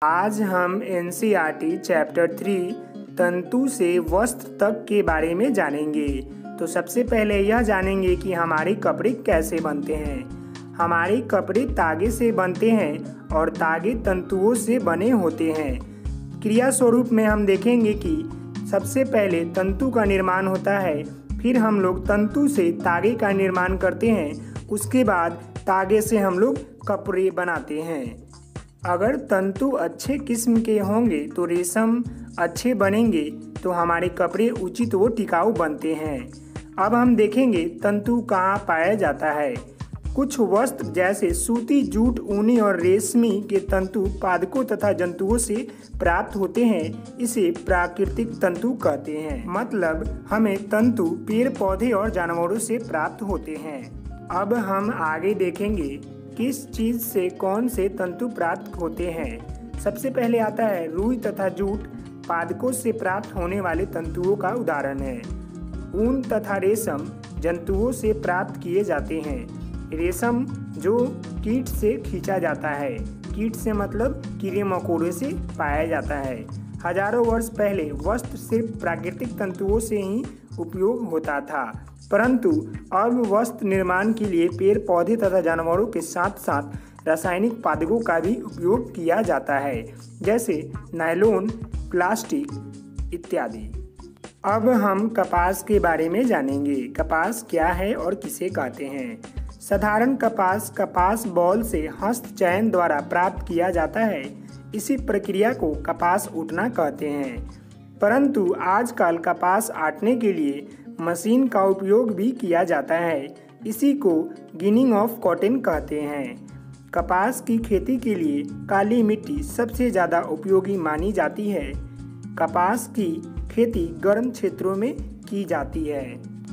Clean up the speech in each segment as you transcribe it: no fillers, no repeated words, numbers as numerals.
आज हम NCERT chapter 3 तंतु से वस्त्र तक के बारे में जानेंगे। तो सबसे पहले यह जानेंगे कि हमारे कपड़े कैसे बनते हैं। हमारे कपड़े तागे से बनते हैं और तागे तंतुओं से बने होते हैं। क्रिया स्वरूप में हम देखेंगे कि सबसे पहले तंतु का निर्माण होता है, फिर हम लोग तंतु से तागे का निर्माण करते हैं, उसके बाद तागे से हम लोग कपड़े बनाते हैं। अगर तंतु अच्छे किस्म के होंगे तो रेशम अच्छे बनेंगे, तो हमारे कपड़े उचित व टिकाऊ बनते हैं। अब हम देखेंगे तंतु कहाँ पाया जाता है। कुछ वस्त्र जैसे सूती, जूट, ऊनी और रेशमी के तंतु पादपों तथा जंतुओं से प्राप्त होते हैं। इसे प्राकृतिक तंतु कहते हैं। मतलब हमें तंतु पेड़ पौधे और जानवरों से प्राप्त होते हैं। अब हम आगे देखेंगे किस चीज़ से कौन से तंतु प्राप्त होते हैं। सबसे पहले आता है रुई तथा जूट पादपों से प्राप्त होने वाले तंतुओं का उदाहरण है। ऊन तथा रेशम जंतुओं से प्राप्त किए जाते हैं। रेशम जो कीट से खींचा जाता है, कीट से मतलब कीड़े मकोड़े से पाया जाता है। हजारों वर्ष पहले वस्त्र सिर्फ प्राकृतिक तंतुओं से ही उपयोग होता था, परंतु अब वस्त्र निर्माण के लिए पेड़ पौधे तथा जानवरों के साथ साथ रासायनिक पादपों का भी उपयोग किया जाता है, जैसे नायलॉन, प्लास्टिक इत्यादि। अब हम कपास के बारे में जानेंगे। कपास क्या है और किसे कहते हैं। साधारण कपास बॉल से हस्त चयन द्वारा प्राप्त किया जाता है। इसी प्रक्रिया को कपास उठना कहते हैं, परंतु आजकल कपास आटने के लिए मशीन का उपयोग भी किया जाता है। इसी को गिनिंग ऑफ कॉटन कहते हैं। कपास की खेती के लिए काली मिट्टी सबसे ज़्यादा उपयोगी मानी जाती है। कपास की खेती गर्म क्षेत्रों में की जाती है।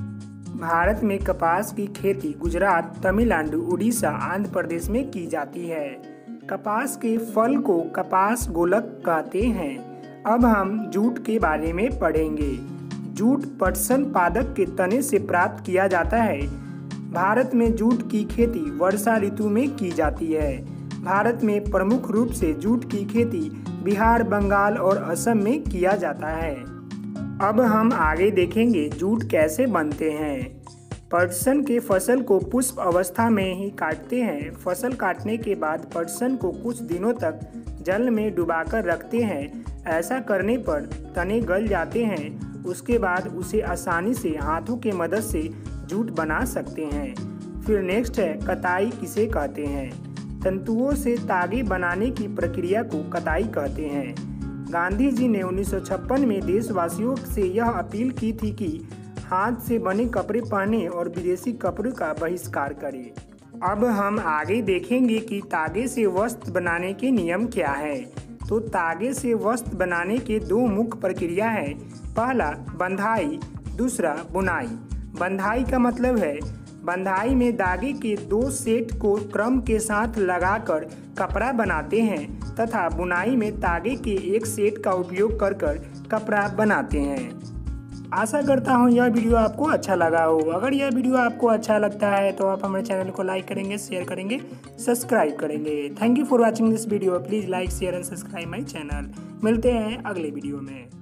भारत में कपास की खेती गुजरात, तमिलनाडु, उड़ीसा, आंध्र प्रदेश में की जाती है। कपास के फल को कपास गोलक कहते हैं। अब हम जूट के बारे में पढ़ेंगे। जूट पटसन पादप के तने से प्राप्त किया जाता है। भारत में जूट की खेती वर्षा ऋतु में की जाती है। भारत में प्रमुख रूप से जूट की खेती बिहार, बंगाल और असम में किया जाता है। अब हम आगे देखेंगे जूट कैसे बनते हैं। पटसन के फसल को पुष्प अवस्था में ही काटते हैं। फसल काटने के बाद पटसन को कुछ दिनों तक जल में डुबाकर रखते हैं। ऐसा करने पर तने गल जाते हैं। उसके बाद उसे आसानी से हाथों की मदद से जूट बना सकते हैं। फिर नेक्स्ट है कताई किसे कहते हैं। तंतुओं से तागे बनाने की प्रक्रिया को कताई कहते हैं। गांधी जी ने 1956 में देशवासियों से यह अपील की थी कि हाथ से बने कपड़े पहने और विदेशी कपड़ों का बहिष्कार करें। अब हम आगे देखेंगे कि तागे से वस्त्र बनाने के नियम क्या है। तो तागे से वस्त्र बनाने के दो मुख्य प्रक्रिया है। पहला बंधाई, दूसरा बुनाई। बंधाई का मतलब है बंधाई में धागे के दो सेट को क्रम के साथ लगाकर कपड़ा बनाते हैं तथा बुनाई में तागे के एक सेट का उपयोग कर कपड़ा बनाते हैं। आशा करता हूँ यह वीडियो आपको अच्छा लगा हो। अगर यह वीडियो आपको अच्छा लगता है तो आप हमारे चैनल को लाइक करेंगे, शेयर करेंगे, सब्सक्राइब करेंगे। Thank you for watching this video. Please like, share and subscribe my channel. मिलते हैं अगले वीडियो में।